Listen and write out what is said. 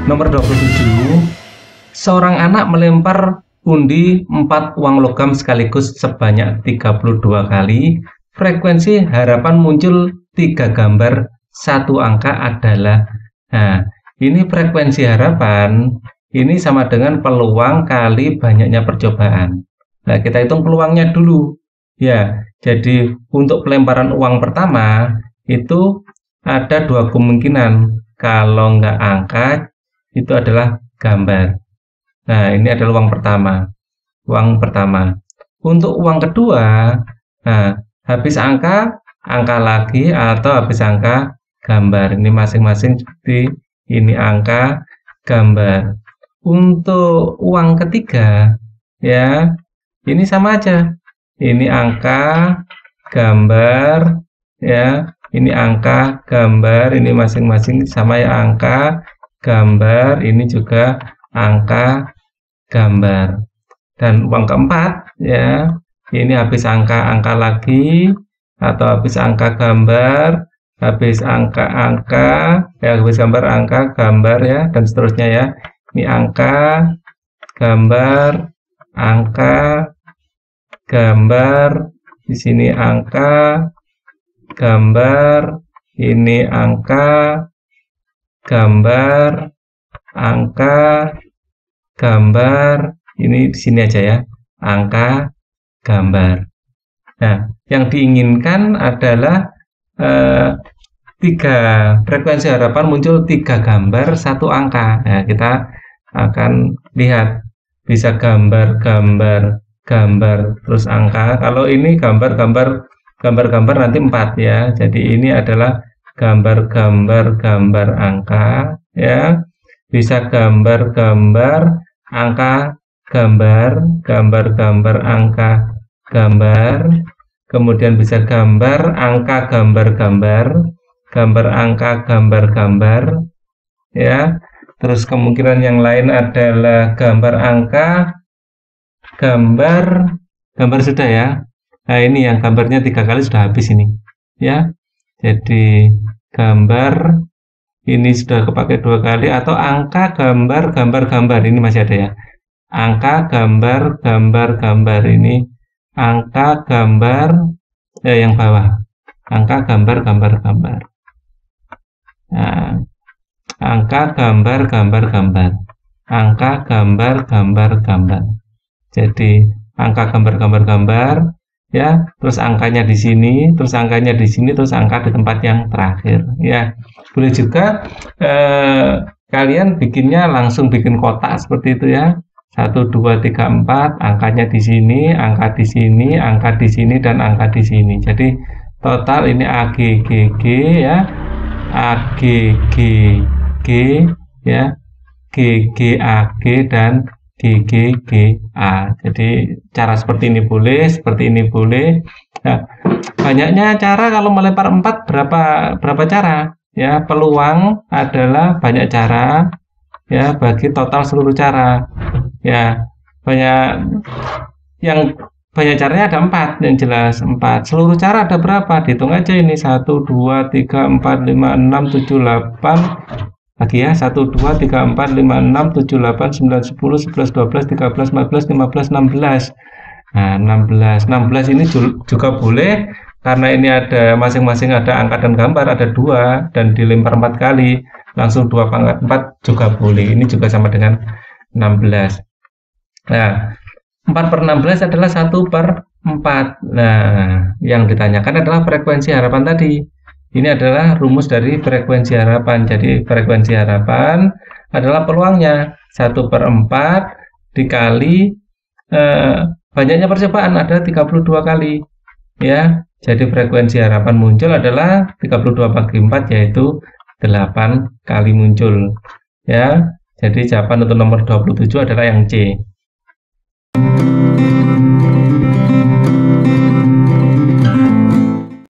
Nomor 27, seorang anak melempar undi 4 uang logam sekaligus sebanyak 32 kali. Frekuensi harapan muncul 3 gambar, 1 angka adalah. Nah, ini frekuensi harapan, ini sama dengan peluang kali banyaknya percobaan. Nah, kita hitung peluangnya dulu. Ya, jadi untuk pelemparan uang pertama, itu ada 2 kemungkinan. Kalau nggak angka, itu adalah gambar. Nah, ini adalah uang pertama. Uang pertama. Untuk uang kedua, nah, habis angka, angka lagi, atau habis angka, gambar. Ini masing-masing seperti ini angka, gambar. Untuk uang ketiga, ya, ini sama aja. Ini angka, gambar, ya. Ini angka, gambar. Ini masing-masing sama ya, angka, gambar, ini juga angka, gambar. Dan uang keempat, ya, ini habis angka lagi, atau habis angka gambar, habis angka, ya, habis gambar angka, gambar, ya, dan seterusnya, ya. Ini angka, gambar, angka, gambar, di sini angka, gambar, ini angka, gambar, angka, gambar, ini di sini aja ya, angka, gambar. Nah, yang diinginkan adalah 3 frekuensi harapan muncul 3 gambar, 1 angka. Nah, kita akan lihat bisa gambar, gambar, gambar, terus angka. Kalau ini gambar, gambar, gambar-gambar nanti 4 ya. Jadi ini adalah gambar, gambar, gambar angka ya. Bisa gambar, gambar, angka, gambar, gambar, gambar, angka, gambar. Kemudian bisa gambar, angka, gambar, gambar, gambar, angka, gambar, gambar ya. Terus kemungkinan yang lain adalah gambar, angka, gambar, gambar sudah ya. Nah, ini yang gambarnya 3 kali sudah habis ini ya. Jadi gambar ini sudah kepakai 2 kali, atau angka, gambar, gambar, gambar, ini masih ada ya. Angka, gambar, gambar, gambar, ini angka, gambar, yang bawah, angka, gambar, gambar, gambar. Nah, angka, gambar, gambar, gambar, angka, gambar, gambar, gambar. Jadi angka, gambar, gambar, gambar ya, terus angkanya di sini, terus angkanya di sini, terus angka di tempat yang terakhir ya. Boleh juga kalian bikinnya langsung bikin kotak seperti itu ya. 1, 2, 3, 4, angkanya di sini, angka di sini, angka di sini, dan angka di sini. Jadi total ini AGGG ya, AGGG ya, GGAG, dan GGGA. Jadi cara seperti ini boleh, seperti ini boleh. Nah, banyaknya cara kalau melempar 4 berapa cara? Ya, peluang adalah banyak cara ya, bagi total seluruh cara. Ya, banyak caranya ada 4 yang jelas, 4. Seluruh cara ada berapa? Dihitung aja ini 1, 2, 3, 4, 5, 6, 7, 8. Lagi ya, 1, 2, 3, 4, 5, 6, 7, 8, 9, 10, 11, 12, 13, 14, 15, 16. Nah, 16 ini juga boleh, karena ini ada masing-masing ada angka dan gambar, ada 2, dan dilempar 4 kali, langsung 2 pangkat 4 juga boleh. Ini juga sama dengan 16. Nah, 4/16 adalah 1/4. Nah, yang ditanyakan adalah frekuensi harapan tadi. Ini adalah rumus dari frekuensi harapan. Jadi frekuensi harapan adalah peluangnya 1/4 dikali banyaknya percobaan, ada 32 kali ya. Jadi frekuensi harapan muncul adalah 32 bagi 4, yaitu 8 kali muncul ya. Jadi jawaban untuk nomor 27 adalah yang C.